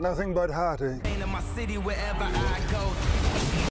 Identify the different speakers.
Speaker 1: Nothing but heartache.
Speaker 2: In my city, wherever I go.